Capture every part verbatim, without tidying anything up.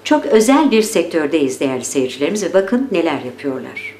Çok özel bir sektördeyiz değerli seyircilerimiz ve bakın neler yapıyorlar.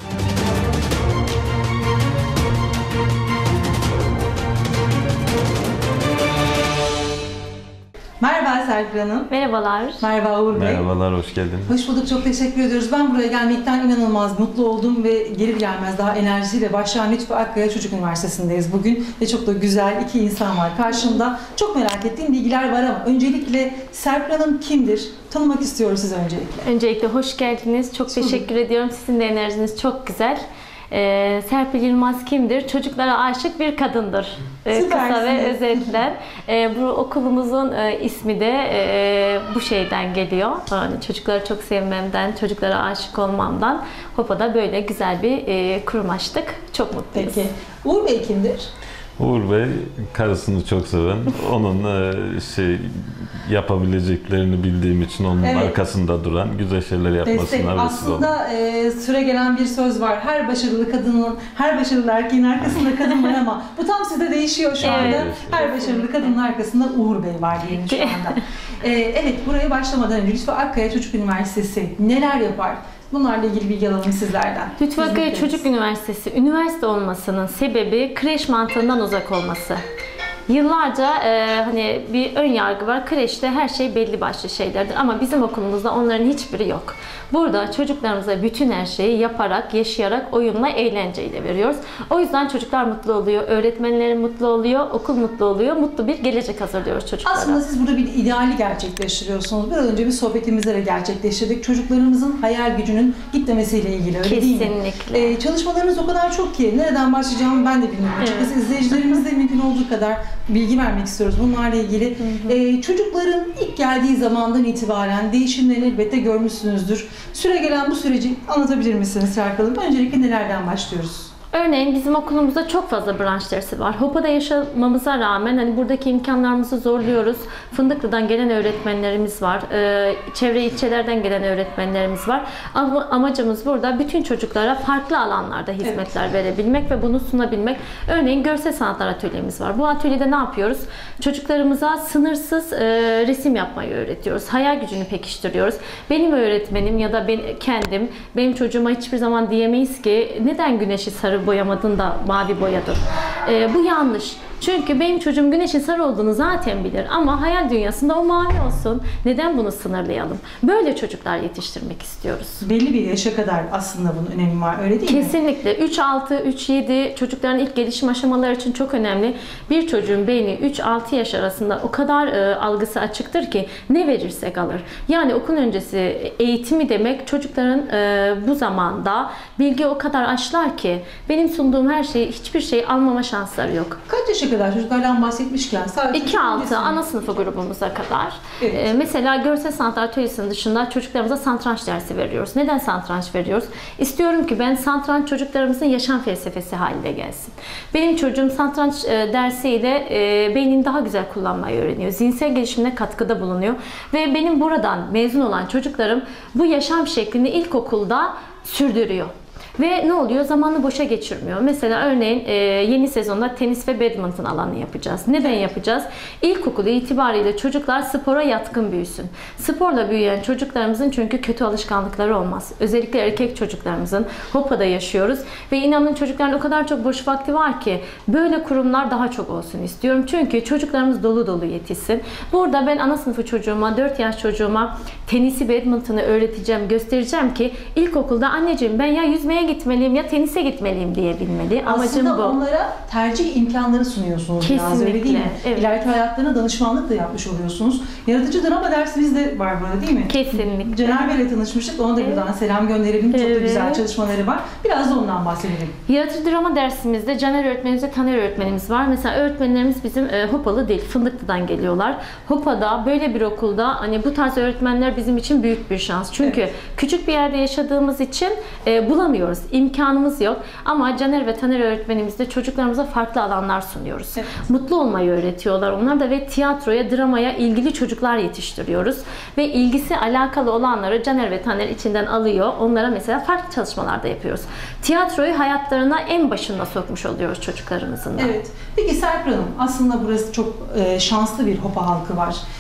Merhaba Serpil Hanım. Merhabalar. Merhaba Uğur Bey. Merhabalar, hoş geldiniz. Hoş bulduk, çok teşekkür ediyoruz. Ben buraya gelmekten inanılmaz mutlu oldum ve gelir gelmez daha enerjiyle başlayan Lütfü Akkaya Çocuk Üniversitesi'ndeyiz bugün. Ve çok da güzel iki insan var karşımda. Çok merak ettiğim bilgiler var ama öncelikle Serpil Hanım kimdir? Tanımak istiyoruz sizi öncelikle. Öncelikle hoş geldiniz. Çok teşekkür ediyorum. Sizin de enerjiniz çok güzel. Ee, Serpil Yılmaz kimdir? Çocuklara aşık bir kadındır. Ee, kısa ve özetle. Ee, bu okulumuzun e, ismi de e, bu şeyden geliyor. Yani çocukları çok sevmemden, çocuklara aşık olmamdan Hopa'da böyle güzel bir e, kurum açtık. Çok mutluyuz. Peki. Uğur Bey kimdir? Uğur Bey, karısını çok seven, onun şey yapabileceklerini bildiğim için onun Evet. arkasında duran, güzel şeyler Destek. yapmasına vesile oldu. Aslında e, süre gelen bir söz var. Her başarılı kadının, her başarılı erkeğin arkasında kadın var ama bu tam sizde değişiyor şu anda. Evet. Her başarılı kadının arkasında Uğur Bey var diyelim şu anda. e, evet, buraya başlamadan önce Lütfü Akkaya Çocuk Üniversitesi neler yapar? Bunlarla ilgili bilgi alalım sizlerden. Lütfü Akkaya Hizmetleriniz. Çocuk Üniversitesi, üniversite olmasının sebebi kreş mantığından uzak olması. Yıllarca e, hani bir ön yargı var. Kreşte her şey belli başlı şeylerdir ama bizim okulumuzda onların hiçbiri yok. Burada çocuklarımıza bütün her şeyi yaparak, yaşayarak, oyunla, eğlenceyle veriyoruz. O yüzden çocuklar mutlu oluyor, öğretmenleri mutlu oluyor, okul mutlu oluyor, mutlu bir gelecek hazırlıyoruz çocuklara. Aslında siz burada bir ideali gerçekleştiriyorsunuz. Biraz önce bir sohbetimizde de gerçekleştirdik. Çocuklarımızın hayal gücünün gitmemesiyle ilgili, öyle değil mi? Kesinlikle. Ee, çalışmalarınız o kadar çok ki nereden başlayacağımı ben de bilmiyorum. Evet. Açıkçası izleyicilerimizle mümkün olduğu kadar bilgi vermek istiyoruz bunlarla ilgili. Hı hı. Ee, çocukların ilk geldiği zamandan itibaren değişimlerini elbette görmüşsünüzdür. Süre gelen bu süreci anlatabilir misiniz Serpil Hanım? Öncelikle nelerden başlıyoruz? Örneğin bizim okulumuzda çok fazla branş dersi var. Hopa'da yaşamamıza rağmen hani buradaki imkanlarımızı zorluyoruz. Fındıklı'dan gelen öğretmenlerimiz var. Ee, çevre ilçelerden gelen öğretmenlerimiz var. Ama amacımız burada bütün çocuklara farklı alanlarda hizmetler evet. verebilmek ve bunu sunabilmek. Örneğin görsel sanatlar atölyemiz var. Bu atölyede ne yapıyoruz? Çocuklarımıza sınırsız e, resim yapmayı öğretiyoruz. Hayal gücünü pekiştiriyoruz. Benim öğretmenim ya da ben kendim, benim çocuğuma hiçbir zaman diyemeyiz ki neden güneşi sarı boyamadın da mavi boyadır. Ee, bu yanlış. Çünkü benim çocuğum güneşin sarı olduğunu zaten bilir ama hayal dünyasında o mavi olsun. Neden bunu sınırlayalım? Böyle çocuklar yetiştirmek istiyoruz. Belli bir yaşa kadar aslında bunun önemi var, öyle değil mi? Kesinlikle. üç altı, üç yedi çocukların ilk gelişim aşamaları için çok önemli. Bir çocuğun beyni üç altı yaş arasında o kadar e, algısı açıktır ki ne verirsek alır. Yani okul öncesi eğitimi demek çocukların e, bu zamanda bilgi o kadar aşılar ki benim sunduğum her şeyi, hiçbir şey almama şansları yok. Kaç yaşa kadar çocuklardan bahsetmişken sadece iki altı ana sınıfı grubumuza kadar. Evet. Ee, mesela görsel sanatlar atölyesinin dışında çocuklarımıza satranç dersi veriyoruz. Neden satranç veriyoruz? İstiyorum ki ben satranç çocuklarımızın yaşam felsefesi haline gelsin. Benim çocuğum satranç e, dersiyle e, beynini daha güzel kullanmayı öğreniyor. Zihinsel gelişimine katkıda bulunuyor. Ve benim buradan mezun olan çocuklarım bu yaşam şeklini ilkokulda sürdürüyor. Ve ne oluyor? Zamanını boşa geçirmiyor. Mesela örneğin e, yeni sezonda tenis ve badminton alanı yapacağız. Neden yapacağız? İlkokul itibariyle çocuklar spora yatkın büyüsün. Sporla büyüyen çocuklarımızın çünkü kötü alışkanlıkları olmaz. Özellikle erkek çocuklarımızın Hopa'da yaşıyoruz. Ve inanın çocukların o kadar çok boş vakti var ki böyle kurumlar daha çok olsun istiyorum. Çünkü çocuklarımız dolu dolu yetişsin. Burada ben ana sınıfı çocuğuma, dört yaş çocuğuma tenisi, badmintonu öğreteceğim, göstereceğim ki ilkokulda anneciğim ben ya yüzmeye gitmeliyim ya tenise gitmeliyim diyebilmeli. Amacım aslında bu. onlara tercih imkanları sunuyorsunuz biraz, öyle değil mi? Evet. İleriki hayatlarına danışmanlık da yapmış oluyorsunuz. Yaratıcı drama dersiniz de var burada değil mi? Kesinlikle. Caner Bey'le tanışmıştık. Ona da Evet. buradan selam gönderelim. Çok da Evet. güzel çalışmaları var. Biraz da ondan bahsedelim. Yaratıcı drama dersimizde Caner öğretmenimiz ve Taner öğretmenimiz var. Mesela öğretmenlerimiz bizim e, Hopalı değil, Fındıklı'dan geliyorlar. Hopa'da böyle bir okulda hani bu tarz öğretmenler bizim için büyük bir şans. Çünkü Evet. küçük bir yerde yaşadığımız için e, bulamıyoruz. İmkanımız yok. Ama Caner ve Taner öğretmenimizde çocuklarımıza farklı alanlar sunuyoruz. Evet. Mutlu olmayı öğretiyorlar. Onlar da ve tiyatroya, dramaya ilgili çocuklar yetiştiriyoruz. Ve ilgisi alakalı olanları Caner ve Taner içinden alıyor. Onlara mesela farklı çalışmalar da yapıyoruz. Tiyatroyu hayatlarına en başında sokmuş oluyoruz çocuklarımızın da. Evet. Peki Serpil Hanım, aslında burası çok e, şanslı bir Hopa halkı var.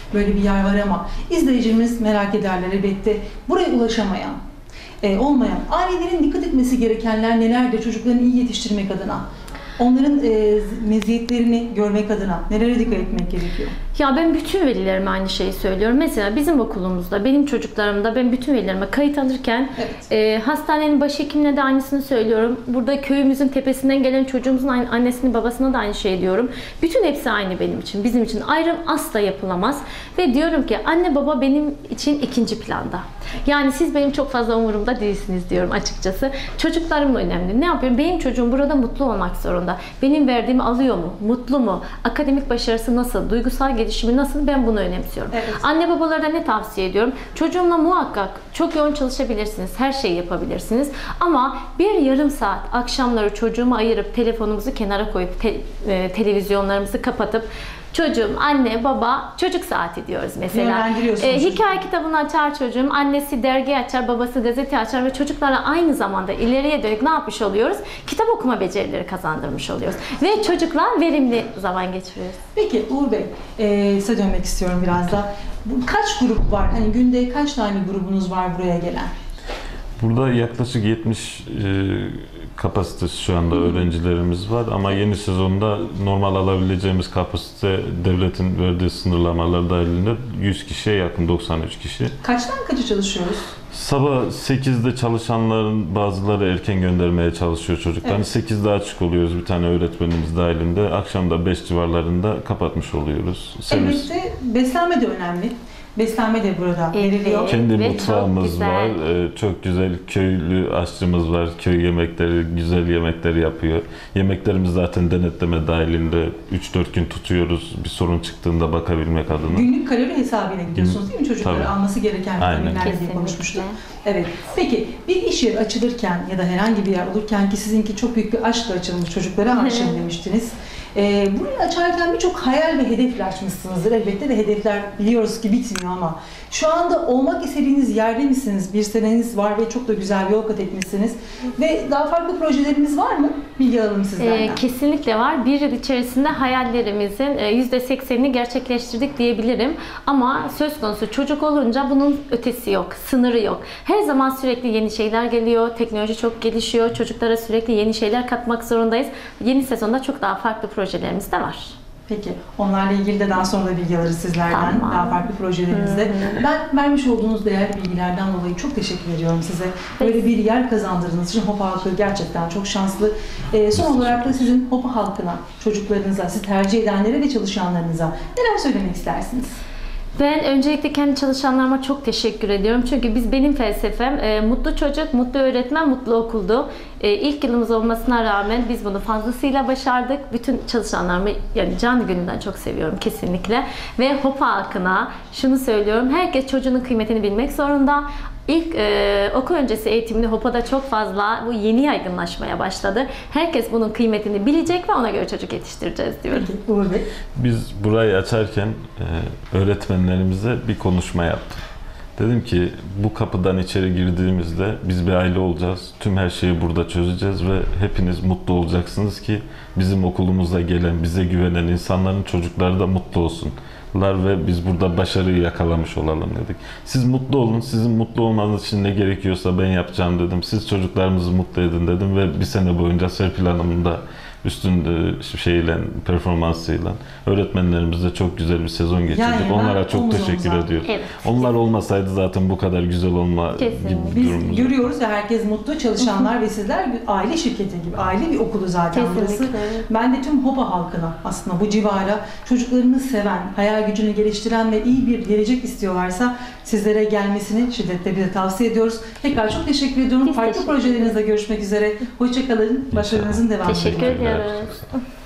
böyle bir yer var ama izleyicimiz merak ederler elbette. Buraya ulaşamayan, e, olmayan, ailelerin dikkat etmesi gerekenler nelerdir çocuklarını iyi yetiştirmek adına? Onların e, meziyetlerini görmek adına nelere dikkat etmek gerekiyor? Ya ben bütün velilerime aynı şeyi söylüyorum. Mesela bizim okulumuzda, benim çocuklarımda ben bütün velilerime kayıt alırken Evet. e, hastanenin başhekimine de aynısını söylüyorum. Burada köyümüzün tepesinden gelen çocuğumuzun aynı, annesini babasına da aynı şey diyorum. Bütün hepsi aynı benim için. Bizim için ayrım asla yapılamaz. Ve diyorum ki anne baba benim için ikinci planda. Yani siz benim çok fazla umurumda değilsiniz diyorum açıkçası. Çocuklarım önemli. Ne yapıyorum? Benim çocuğum burada mutlu olmak zorunda. Benim verdiğimi alıyor mu? Mutlu mu? Akademik başarısı nasıl? Duygusal gelişimi nasıl? Ben bunu önemsiyorum. Evet. Anne babalara ne tavsiye ediyorum? Çocuğumla muhakkak çok yoğun çalışabilirsiniz. Her şeyi yapabilirsiniz. Ama bir yarım saat akşamları çocuğumu ayırıp telefonumuzu kenara koyup te- e, televizyonlarımızı kapatıp çocuğum, anne, baba, çocuk saati diyoruz mesela. Yönlendiriyorsunuz Ee, hikaye çocuğu. kitabını açar çocuğum, annesi dergi açar, babası gazete açar ve çocuklara aynı zamanda ileriye dönük ne yapmış oluyoruz? Kitap okuma becerileri kazandırmış oluyoruz. Ve çocuklar verimli zaman geçiriyoruz. Peki Uğur Bey, e, size dönmek istiyorum biraz da. Bu, kaç grup var? Hani günde kaç tane grubunuz var buraya gelen? Burada yaklaşık yetmiş e, kapasitesi şu anda öğrencilerimiz var ama yeni sezonda normal alabileceğimiz kapasite devletin verdiği sınırlamalar dahilinde yüz kişiye yakın, doksan üç kişi. Kaçtan kaça çalışıyoruz? Sabah sekizde çalışanların bazıları erken göndermeye çalışıyor çocuklarını. Evet. sekizde açık oluyoruz bir tane öğretmenimiz dahilinde. Akşam da beş civarlarında kapatmış oluyoruz. Servis. Elbette beslenme de önemli. Beslenme de burada Evet. veriliyor. Kendi Ve mutfağımız çok güzel. var. Ee, çok güzel köylü aşçımız var. Köy yemekleri, güzel yemekleri yapıyor. Yemeklerimiz zaten denetleme dahilinde üç dört gün tutuyoruz. Bir sorun çıktığında bakabilmek adına. Günlük kalori hesabıyla gidiyorsunuz değil mi çocuklara? Tabii. Alması gereken Aynen. vitaminler diye Kesinlikle. konuşmuştuk. Evet. Peki bir iş yeri açılırken ya da herhangi bir yer olurken ki sizinki çok büyük bir aşkla açılmış, çocuklara aşığım demiştiniz. Ee, burayı açarken birçok hayal ve hedefle açmışsınızdır elbette ve hedefler biliyoruz ki bitmiyor ama şu anda olmak istediğiniz yerde misiniz? Bir seneniz var ve çok da güzel bir yol kat etmişsiniz ve daha farklı projeleriniz var mı? Bilgi alalım sizlerden. Ee, kesinlikle var. Bir yıl içerisinde hayallerimizin yüzde seksenini gerçekleştirdik diyebilirim. Ama söz konusu çocuk olunca bunun ötesi yok, sınırı yok. Her zaman sürekli yeni şeyler geliyor, teknoloji çok gelişiyor, çocuklara sürekli yeni şeyler katmak zorundayız. Yeni sezonda çok daha farklı projelerimiz de var. Peki, onlarla ilgili de daha sonra da bilgi alırız sizlerden, Tamam. daha farklı projelerinizde. Ben vermiş olduğunuz değerli bilgilerden dolayı çok teşekkür ediyorum size. Böyle bir yer kazandırdığınız için Hopa halkı gerçekten çok şanslı. Ee, son olarak da sizin Hopa halkına, çocuklarınıza, sizi tercih edenlere ve çalışanlarınıza neler söylemek istersiniz? Ben öncelikle kendi çalışanlarıma çok teşekkür ediyorum. Çünkü biz benim felsefem e, mutlu çocuk, mutlu öğretmen, mutlu okuldu. E, ilk yılımız olmasına rağmen biz bunu fazlasıyla başardık. Bütün çalışanlarımı yani canı gönülden çok seviyorum kesinlikle. Ve Hopa halkına şunu söylüyorum. Herkes çocuğunun kıymetini bilmek zorunda. İlk e, okul öncesi eğitimini Hopa'da çok fazla bu yeni yaygınlaşmaya başladı. Herkes bunun kıymetini bilecek ve ona göre çocuk yetiştireceğiz diyorum. Peki, Uğur Bey. Biz burayı açarken e, öğretmenlerimize bir konuşma yaptım. Dedim ki bu kapıdan içeri girdiğimizde biz bir aile olacağız. Tüm her şeyi burada çözeceğiz ve hepiniz mutlu olacaksınız ki bizim okulumuza gelen, bize güvenen insanların çocukları da mutlu olsun. Ve biz burada başarıyı yakalamış olalım dedik. Siz mutlu olun, sizin mutlu olmanız için ne gerekiyorsa ben yapacağım dedim. Siz çocuklarınızı mutlu edin dedim ve bir sene boyunca Serpil Hanım'ın da üstün şeyle, performansıyla öğretmenlerimizle çok güzel bir sezon geçirdik. Yani Onlara çok omuz teşekkür omuza. ediyorum. Evet. Onlar olmasaydı zaten bu kadar güzel olma Kesinlikle. gibi bir Biz durumumuz. görüyoruz ya herkes mutlu, çalışanlar ve sizler bir aile şirketi gibi, aile bir okulu zaten burası. Kesinlikle. Ben de tüm Hopa halkına aslında bu civara çocuklarını seven, hayal gücünü geliştiren ve iyi bir gelecek istiyorlarsa sizlere gelmesini şiddetle bir de tavsiye ediyoruz. Tekrar çok teşekkür ediyorum. Biz Farklı teşekkür projelerinizde görüşmek üzere. Hoşça kalın. Başarınızın devamını Teşekkür diliyorum. ediyoruz.